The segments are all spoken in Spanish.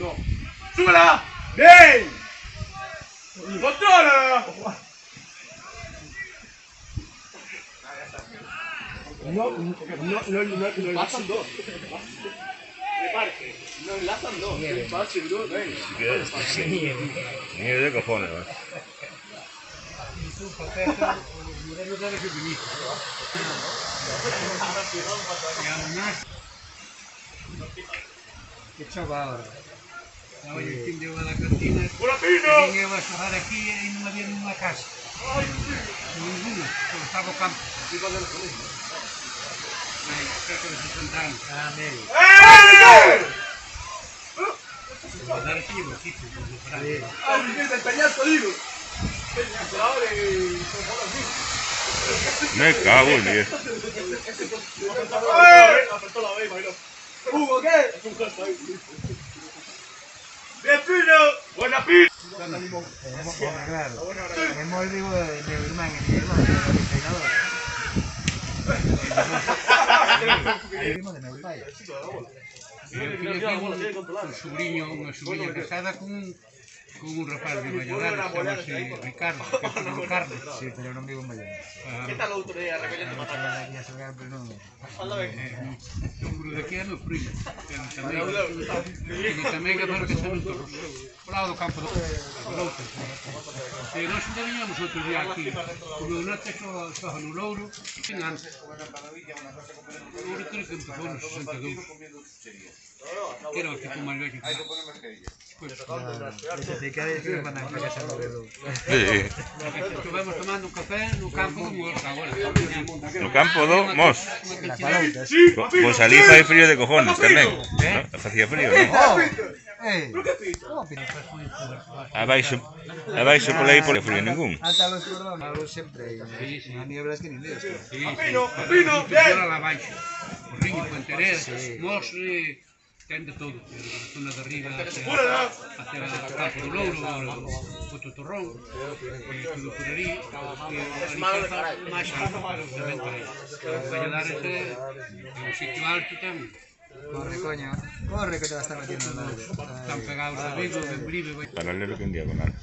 No. ¡Súbela! ¡Bien! ¡Controla! No pasan dos. No enlazan dos. Nieve de cojones, ¿no? Qué chaval. Oye, el fin de la cantina. Vine a bajar aquí y no había ninguna casa. Ninguna. Solo estaba el campo. Cerca de 60 años. Ah, medio. Dar aquí, aquí, ¡El peñazo, digo! Me cago en Dios. ¡Hugo, qué! ¡Bien, Pino! ¡Buena Pino! claro. Hemos digo de hermano, mi hermano, el de Neurpaya. Un sobrinho, unha sobrinha casada con un rapaz de Valladolid, chamase Ricardo, que é o Carlos. Sí, pero non vivo en Valladolid. ¿Qué tal outro día recollendo patatas? Aquí a xogar, pero non... Falda ben. O de aquí é meu primo. Tamén que para que se non torros. Por lado do campo do Louta. Nós ainda viñamos outro día aquí. O meu norte só no Louro. En antes. O Louro creo que empezou nos 62. Que era o equipo máis vello. Estuvemos tomando un café no campo do Morta agora. No campo do Mos. Pois ali fai frío de cojones tamén. Facía frío, non? Abaixo por aí por frío ningún. Ata los cordones sempre. A niebla es que nin Dios. ¡Apino! ¡Apino! ¡Bien! Os riños, Pontereras, Mos... ten de todo, a zona de arriba hacia o campo do Louro, o Totorrón, tudo por ali, ali máis alto, tamén por aí. Valladares é un sitio alto tamén. Corre, coño, corre que te vas a estar metiendo en algo. Están pegados a Vigo, Bembrive... Paralelo que un día con algo.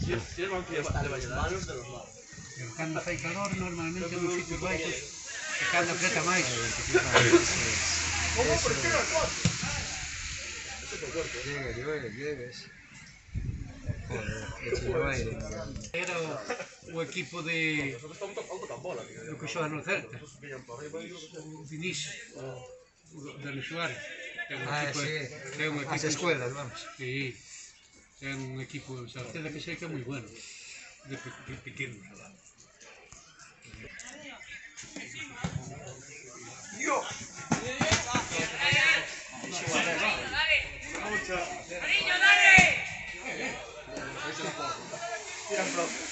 Cando fai calor, normalmente nos sitios baixos, e cando apreta máis. Llegues. Joder, era o equipo de do que xoga no Celta, o Vinicius, Dani Suárez. Ten un equipo, as escuelas, vamos. Sí, ten un equipo de Sarceda que sei que é moi bueno, de pequenos. ¡Cariño, dale! Tira el brazo.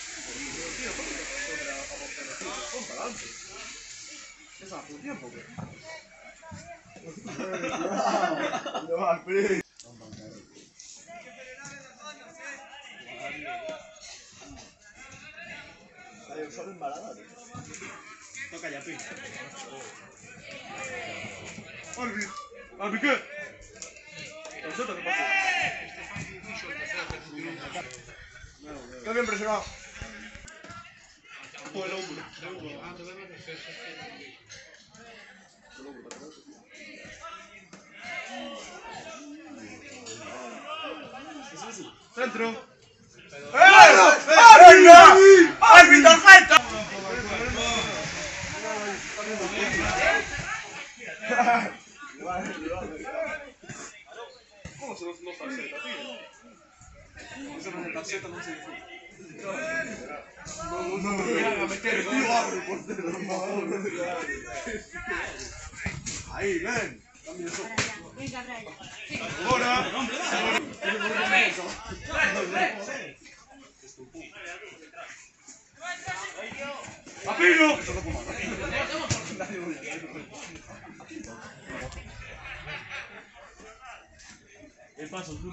¿Es a tu tiempo, qué? Solo embalada. Toca ya, pin. ¡Arbi, qué! ¿Qué pasa? Está bien presionado. Por el hombro. Centro. ¡Árbitro, falta! ¿Cómo se nos tarjeta, tío? Eso no es tarjeta, no se disfruta. No me vengan a meter, tío, abre portero, no. Ahí, ven. Cambia eso. Venga, Brian. Ahora. ¡Apino! ¿Qué pasa, tú?